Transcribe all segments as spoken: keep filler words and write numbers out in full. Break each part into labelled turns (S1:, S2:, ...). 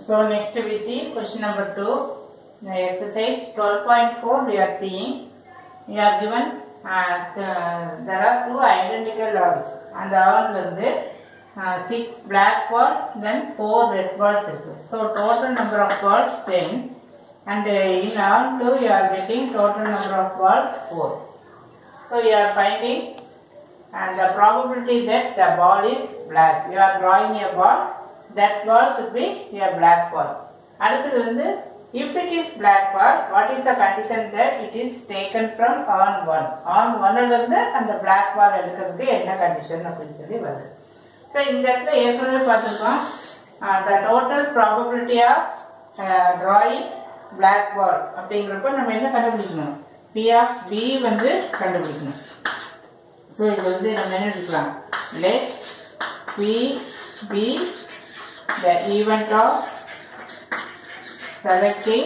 S1: So next we see question number two. Exercise twelve point four we are seeing. We are given uh, the, there are two identical balls. And the owl is uh, six black balls, then four red balls. So total number of balls ten. And uh, in all two you are getting total number of balls four. So you are finding and the probability that the ball is black. You are drawing a ball. That ball should be a black ball. அடுத்தது வந்து if it is black ball, what is the condition that it is taken from on one? On one ல இருந்து அந்த black ball எடுக்கிறதுக்கு என்ன condition அப்படின்னு சொல்லி வருது. ஸோ இந்த இடத்துல ஏற்கனவே பார்த்துருக்கோம் the total probability of uh, drawing black ball அப்படிங்கிறப்ப நம்ம என்ன கண்டுபிடிக்கணும்? P of B வந்து கண்டுபிடிக்கணும். ஸோ இது வந்து நம்ம என்ன எடுக்கலாம்? Let P be the event of selecting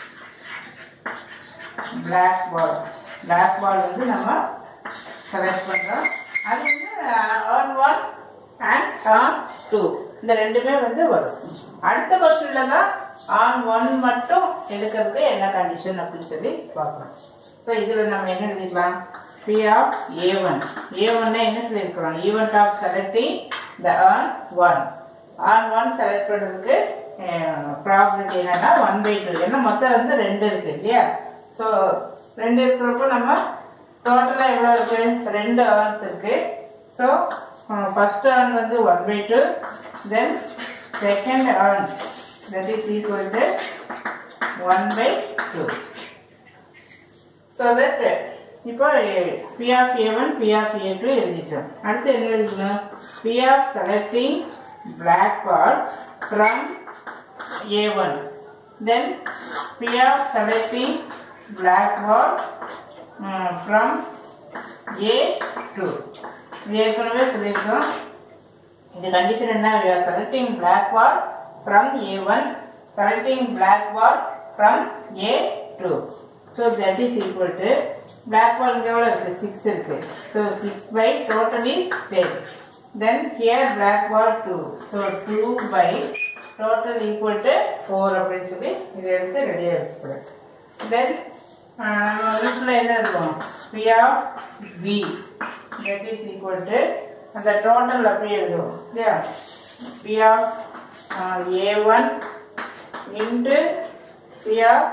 S1: black ball. Black ball வந்து நம்ம செலக்ட் பண்றோம். அது வந்து on one and on two இந்த ரெண்டுமே வந்து வரும். அடுத்த क्वेश्चनல தான் on one மட்டும் எடுக்கிறதுக்கு என்ன கண்டிஷன் அப்படின்னு சொல்லி பார்க்கலாம். ஸோ இதுல நம்ம என்ன எழுதிக்கலாம்? P of A one. A one என்ன சொல்லியிருக்கிறோம்? Event of selecting the on one. on one select பண்றதுக்கு ப்ராபபிலிட்டி என்னன்னா one by two. ஏன்னா மொத்தம் வந்து ரெண்டு இருக்கு இல்லையா? ஸோ ரெண்டு இருக்கிறப்போ நம்ம டோட்டலா எவ்வளவு இருக்கு? ரெண்டு ஆர்ஸ் இருக்கு. ஸோ ஃபர்ஸ்ட் ஆன் வந்து one by two, then second urn that is equal to one by two. So that இப்போ P of A one, P of A two எழுதிட்டோம். அடுத்து என்ன எழுதணும்? P of selecting black ball from A one. Then P of selecting black ball uh, from A two. இது ஏற்கனவே சொல்லியிருக்கோம். இந்த condition என்ன? We are selecting black ball from A one, selecting black ball from A two. So that is equal to black ball எவ்வளவு இருக்கு? six இருக்கு. So six by total is ten. Then here black ball two. So two by total equal to four அப்படின்னு சொல்லி இதை எடுத்து ரெடியாக வச்சுக்கிறேன். Then நம்ம வீட்டில் என்ன இருக்கும்? P of B that is equal to அந்த டோட்டல் அப்படியே எழுதுவோம் இல்லையா? P of uh, A one into P of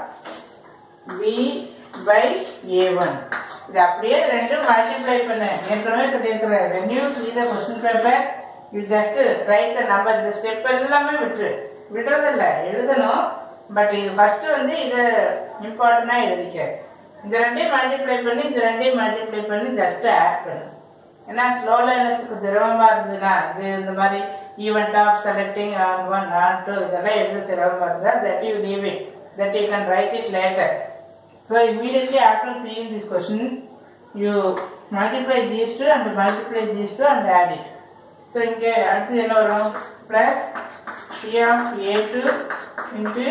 S1: B by A one. இது அப்படியே ரெண்டும் மல்டிப்ளை பண்ண ஏற்கனவே சொல்லியிருக்கிறேன். when you see the question paper you just write the number. இந்த ஸ்டெப் எல்லாமே விட்டு விடுறதில்ல, எழுதணும். பட் இது ஃபர்ஸ்ட் வந்து இதை இம்பார்ட்டண்டா எழுதிக்க. இந்த ரெண்டையும் மல்டிப்ளை பண்ணி இந்த ரெண்டையும் மல்டிப்ளை பண்ணி ஜஸ்ட் ஆட் பண்ணு. ஏன்னா ஸ்லோ லைனர்ஸுக்கு சிரமமா இருந்ததுன்னா இது இந்த மாதிரி event of selecting urn one urn two இதெல்லாம் எழுத சிரமமா இருந்தா that you leave it, that you can write it later. So immediately after seeing this question you multiply these two and multiply these two and add it. So இங்க அடுத்து என்ன வரும்? plus P of A two into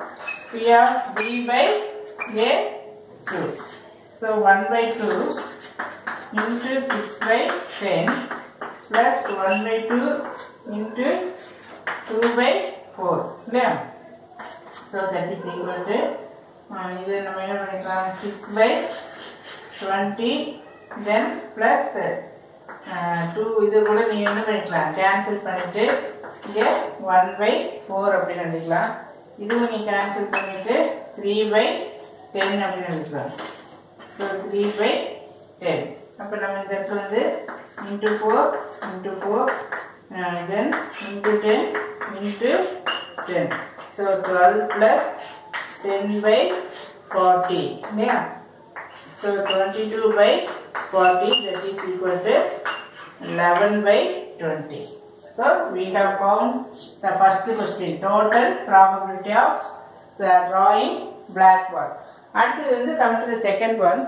S1: P of B by A two. So one by two into six by ten plus one by two into two by four. Yeah. So that is equal to இது நம்ம என்ன பண்ணிக்கலாம்? six by twenty then plus uh, two. இது கூட நீ என்ன பண்ணிக்கலாம்? Cancel பண்ணிட்டு இங்கே one by four அப்படின்னு எழுதிக்கலாம். இதுவும் நீ கேன்சல் பண்ணிட்டு three by ten அப்படின்னு எழுதிக்கலாம். So three by ten. அப்போ நம்ம இந்த இடத்துல வந்து into four into four uh, then into ten into ten. So twelve plus ten by forty. Yeah. So twenty-two by forty that is equal to eleven by twenty. So we have found the first question, total probability of the drawing black ball. அடுத்து வந்து come to the second one.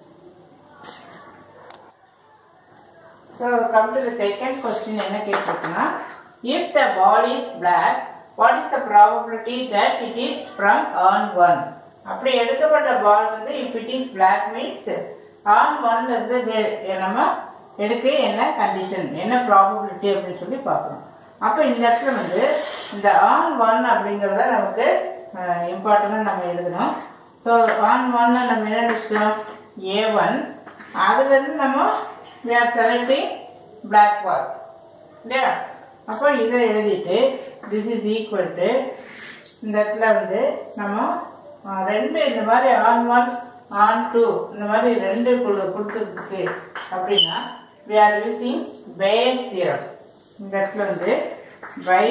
S1: So come to the second question. என்ன கேட்டிருக்குன்னா, if the ball is black, what is the probability that it is from on one? அப்படி எடுக்கப்பட்ட பால் வந்து if it is black means on one இருந்து நம்ம எடுக்க என்ன condition, என்ன probability அப்படின்னு சொல்லி பார்க்கணும். அப்போ இந்த இடத்துல வந்து இந்த ஆன் ஒன் அப்படிங்கிறத நமக்கு இம்பார்ட்டண்டாக நம்ம எழுதணும். ஸோ ஆன் ஒன்னை நம்ம என்ன வச்சுக்கோம், ஏ ஒன். அதுலேருந்து நம்ம we are selecting black ball இல்லையா. அப்போ இதை எழுதிட்டு this is equal to இந்த இடத்துல வந்து நம்ம ரெண்டு இந்த மாதிரி ஆன் ஒன் ஆன் டூ இந்த மாதிரி ரெண்டு கொடுத்துருக்கு அப்படின்னா we are using Bayes theorem. இந்த இடத்துல வந்து by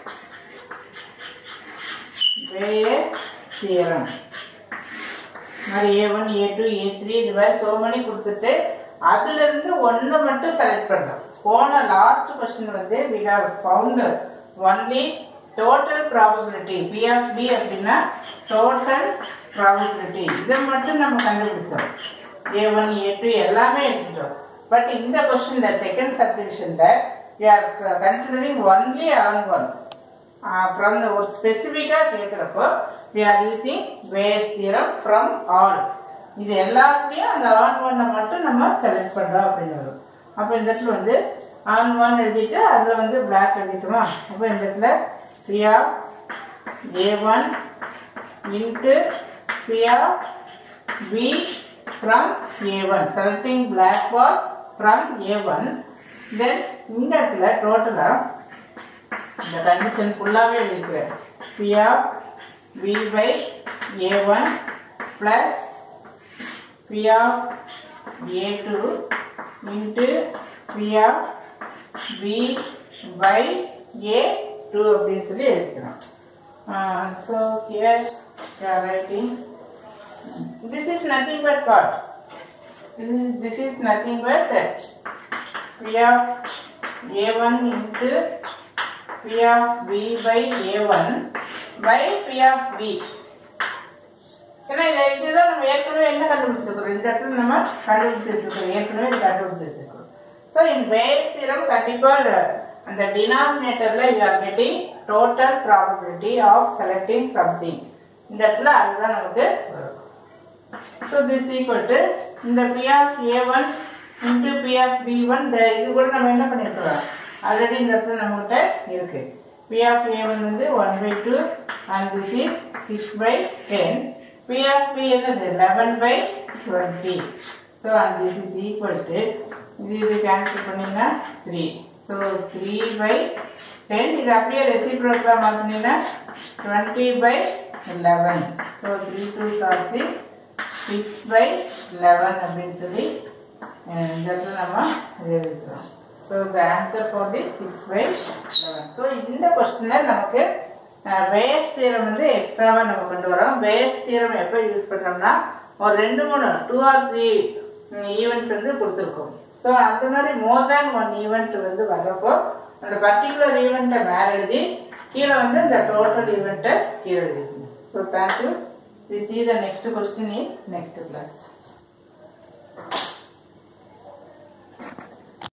S1: Bayes theorem மாதிரி A one A two A three இது மாதிரி so many கொடுத்துட்டு அதுல இருந்து ஒன்று மட்டும் செலக்ட் பண்ணோம். போன லாஸ்ட் கொஸ்டின் வந்து we have found only total probability P of B அப்படின்னா total probability இதை மட்டும் நம்ம கண்டுபிடிச்சோம். ஏ ஒன் ஏ டூ எல்லாமே எடுத்துட்டோம். பட் இந்த கொஸ்டின்ல செகண்ட் சப்டிவிஷன்ல we are considering only on one. From the ஒரு ஸ்பெசிஃபிக்காக கேட்குறப்போ we are using Bayes theorem from all. இது எல்லாத்துலேயும் அந்த ஆன் ஒன்னை மட்டும் நம்ம செலக்ட் பண்ணுறோம் அப்படின்னு வரும். அப்போ இந்த இடத்துல வந்து ஆன் ஒன் எழுதிட்டு அதில் வந்து பிளாக் எழுதிட்டோமா. அப்போ இந்த இடத்துல P of A one into P of B from A one selecting black ball from A one. then இந்த இடத்துல டோட்டலாக இந்த கண்டிஷன் ஃபுல்லாகவே எழுதிக்கிறேன். P of B by A one plus P of A two into P of B by A two அப்படின்னு சொல்லி எழுதிக்கிறோம். So here we are writing this is nothing but what? This is nothing but P of A one into P of B by A one by P of B. ஏன்னா இதை இதுதான் நம்ம ஏற்கனவே என்ன கண்டுபிடிச்சிருக்கிறோம், இந்த இடத்துல நம்ம கண்டுபிடிச்சிருக்கிறோம், ஏற்கனவே இது கண்டுபிடிச்சிருக்கிறோம். ஸோ இன் Bayes theorem கண்டிப்பாக அந்த டினாமினேட்டர்ல you are getting total probability of selecting something. இந்த இடத்துல அதுதான் நமக்கு வரும். ஸோ திஸ் ஈக்குவல் டு இந்த P of A one into P of B one இது கூட நம்ம என்ன பண்ணிருக்கிறோம், ஆல்ரெடி இந்த இடத்துல நம்மகிட்ட இருக்கு. P of ஏ ஒன் வந்து one by two and this is six by ten. P of B என்னது eleven by twenty. So and this is equal to இது இது கேன்சல் பண்ணீங்கன்னா three. So three by ten இது அப்படியே ரெசிப்ரோக்கலா மாத்தினீங்கன்னா twenty by eleven. So three two are six, six by eleven அப்படின்னு சொல்லி இந்த இடத்துல நம்ம எழுதிக்கிறோம். So the answer for this six by eleven. So இந்த கொஸ்டின்ல நமக்கு Bayes theorem வந்து எக்ஸ்ட்ராவா நம்ம கொண்டு வரோம். Bayes theorem எப்போ யூஸ் பண்றோம்னா ஒரு ரெண்டு மூணு டூ ஆர் த்ரீ ஈவெண்ட்ஸ் வந்து கொடுத்துருக்கோம். ஸோ அந்த மாதிரி மோர் தேன் ஒன் ஈவெண்ட் வந்து வர்றப்போ அந்த பர்டிகுலர் ஈவெண்ட்டை மேலே எழுதி கீழே வந்து இந்த டோட்டல் ஈவெண்ட்டை கீழே எழுதிக்கணும். So thank you. We see the next question in next class.